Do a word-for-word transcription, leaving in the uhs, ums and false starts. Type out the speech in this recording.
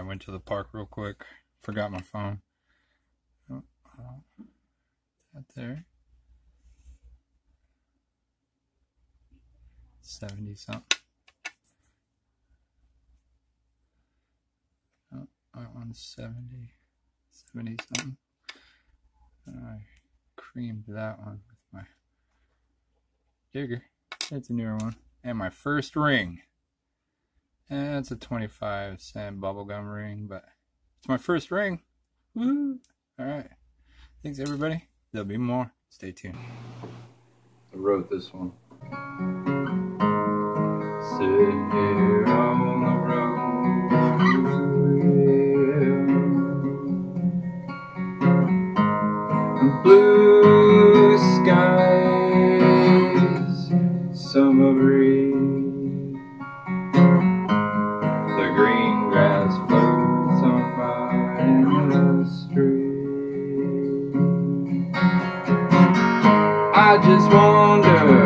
went to the park real quick. Forgot my phone. Oh, oh, that there. seventy something. Oh, that one's seventy. seventy something. I creamed that one with my digger. It's a newer one. And my first ring. And it's a twenty-five cent bubblegum ring, but it's my first ring. Woo! Alright. Thanks everybody. There'll be more. Stay tuned. I wrote this one. Sitting here on the road, blue skies, summer breeze, the green grass floats on by the street. I just wonder